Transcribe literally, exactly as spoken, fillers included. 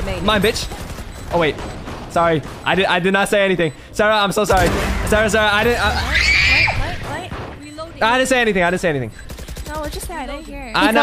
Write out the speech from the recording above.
remaining. Mine, bitch. Oh wait, sorry. I did. I did not say anything. Sarah, I'm so sorry. Sarah, Sarah, I didn't. I, What? What? What? Reloading. I didn't say anything. I didn't say anything. No, just say I didn't hear it. I know.